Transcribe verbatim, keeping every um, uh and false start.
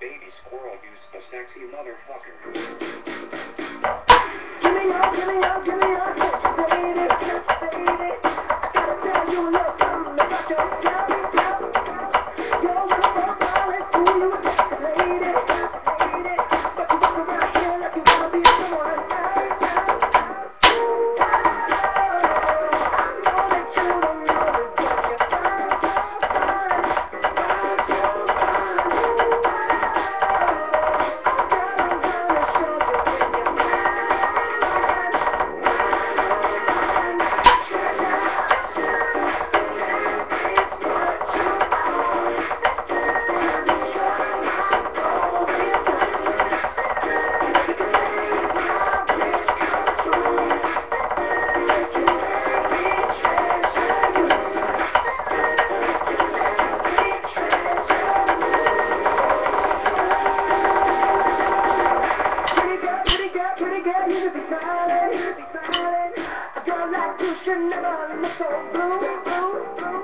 baby squirrel who's a sexy motherfucker. Give me your, give me your, give me your attention, baby, baby. I gotta tell you a little something about yourself. You're one of those darlings, who you a sexy lady, lady. But you walk around here like you wanna be someone else. I know that you don't know this, but you're fine, fine, fine, so fine. Girl, I'm gonna show you when you're mine. Pretty girl, you should be smiling, you should be smiling. A girl like you should never look so blue, blue, blue.